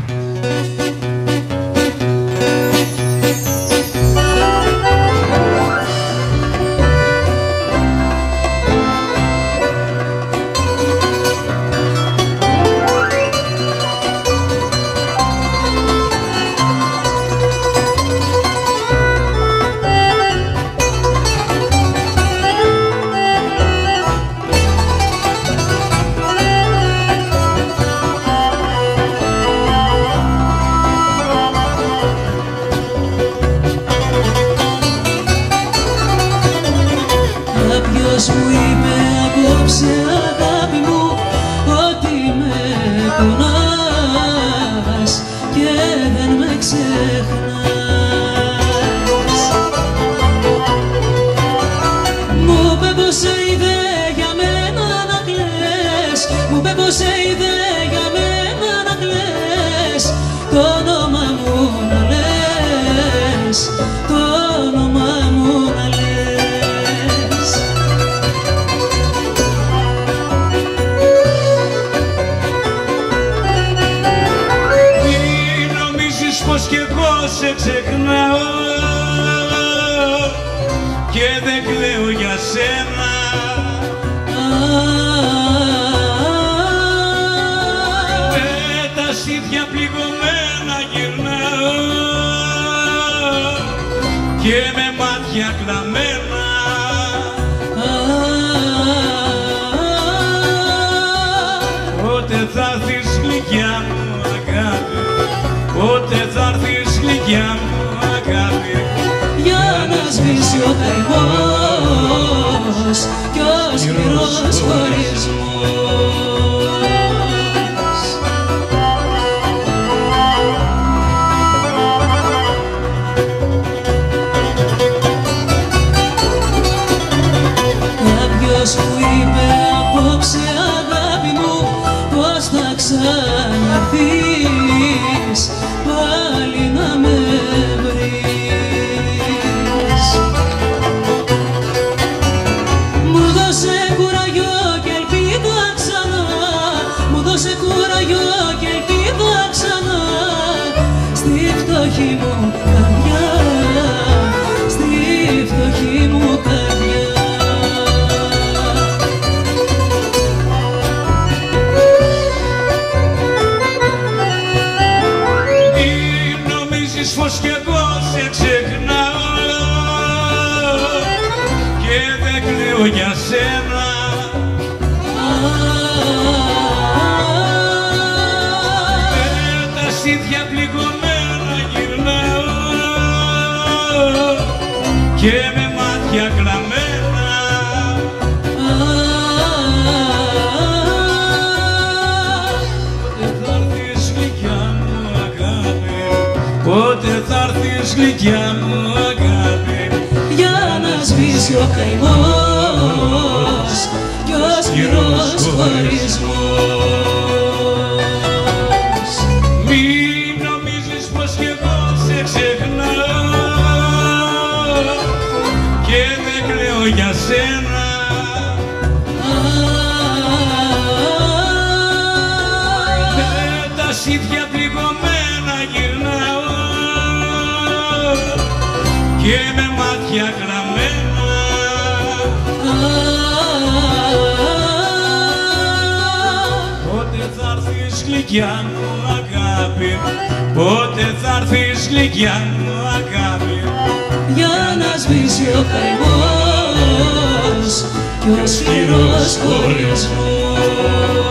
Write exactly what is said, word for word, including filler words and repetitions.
Κάποιος μου είπε απόψε αγάπη μου ότι με πονάς και δεν με ξεχνάς. Μου είπε πως είδε για μένα να κλαις, μου είπε πως είδε για μένα να κλαις, το όνομα μου να λες, το όνομα μου να λες. Πως κι εγώ σε ξεχνάω και δεν κλαίω για σένα. Με τα σίδια πληγωμένα γυρνάω και με μάτια κλαμμένα. Πότε θα έρθεις γλυκιά μου αγάπη, πότε θα έρθεις γλυκιά μου αγάπη, για να σβήσει ο καημός κι ο σκληρός χωρισμός. Κάποιος που είπε απόψε αγάπη μου πως θα ξαναρθείς πάλι να με βρεις. Μου δώσε κουραγιό και ελπίδα ξανά, μου δώσε κουραγιό και ελπίδα ξανά, στη φτωχή μου καρδιά, στη φτωχή μου καρδιά. Πως κι εγώ σε ξεχνάω και δεν κλαίω για σένα. Με τα σίδια πληγωμένα γυρνάω και με μάτια κλαμμένα. Πότε θα έρθεις γλυκιά μου αγάπη, πότε θα έρθεις γλυκιά μου αγάπη, για να σβήσει ο καημός κι ο σκληρός χωρισμός. Μην νομίζεις πως κι εγώ σε ξεχνάω και δεν κλαίω για σένα. Με τα σίδια πληγωμένα γυρνάω και με μάτια γραμμένα. Πότε θα έρθεις γλυκιά μου αγάπη, πότε θα έρθεις γλυκιά μου αγάπη, για να σβήσει ο καημός κι ο σκληρός χωρισμός.